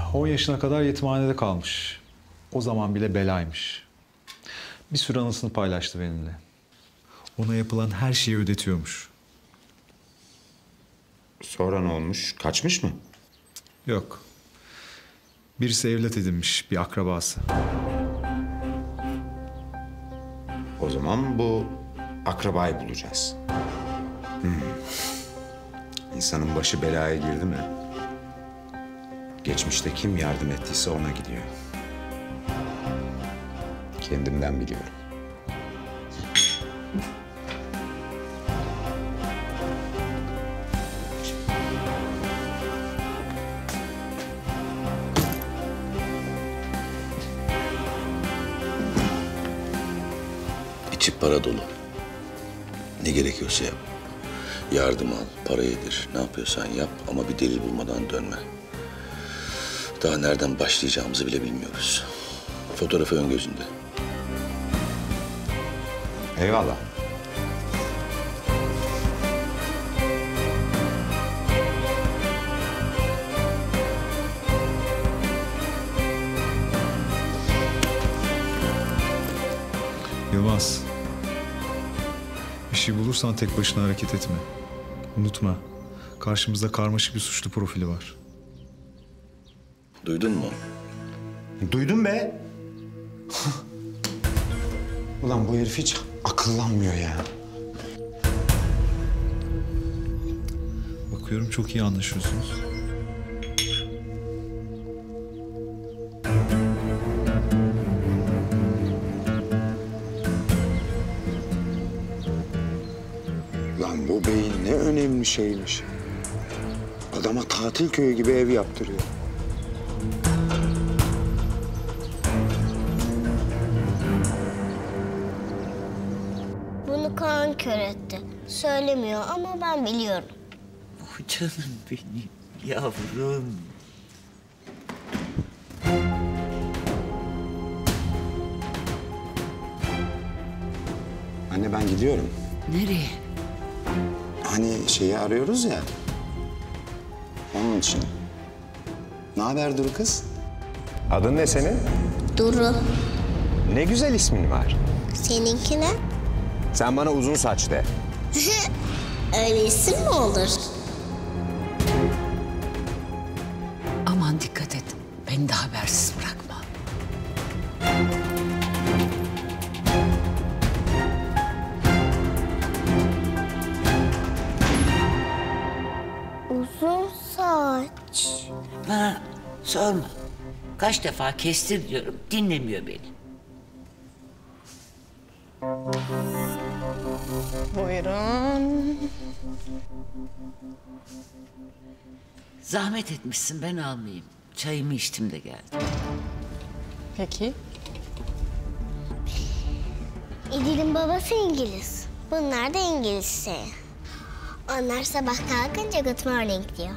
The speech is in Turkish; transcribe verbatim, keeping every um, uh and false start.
on yaşına kadar yetimhanede kalmış. O zaman bile belaymış. Bir sürü anısını paylaştı benimle. Ona yapılan her şeyi ödetiyormuş. Sonra ne olmuş? Kaçmış mı? Yok. Birisi evlat edinmiş, bir akrabası. O zaman bu akrabayı bulacağız. Hmm. İnsanın başı belaya girdi mi? Geçmişte kim yardım ettiyse ona gidiyor. Kendimden biliyorum. İçi para dolu. Ne gerekiyorsa yap. Yardım al, para yedir. Ne yapıyorsan yap ama bir delil bulmadan dönme. Daha nereden başlayacağımızı bile bilmiyoruz. Fotoğrafı ön gözünde. Eyvallah. Yılmaz. Bir şey bulursan tek başına hareket etme. Unutma. Karşımızda karmaşık bir suçlu profili var. Duydun mu? Duydum be. Ulan bu herif hiç akıllanmıyor ya. Bakıyorum çok iyi anlaşıyorsunuz. Lan bu beyin ne önemli şeymiş. Adama tatil köyü gibi ev yaptırıyor. Bunu Kaan kör etti. Söylemiyor ama ben biliyorum. Oh canım benim yavrum. Anne ben gidiyorum. Nereye? Hani şeyi arıyoruz ya. Onun için. Ne haber Duru kız? Adın ne senin? Duru. Ne güzel ismin var. Seninki ne? Sen bana uzun saç de. Öyle isim mi olur? Aman dikkat et. Beni de habersiz bırakma. Uzun saç. Bana sorma. Kaç defa kestir diyorum. Dinlemiyor beni. Buyurun. Zahmet etmişsin ben almayayım. Çayımı içtim de geldim. Peki. İdil'in babası İngiliz. Bunlar da İngilizce. Onlar sabah kalkınca good morning diyor.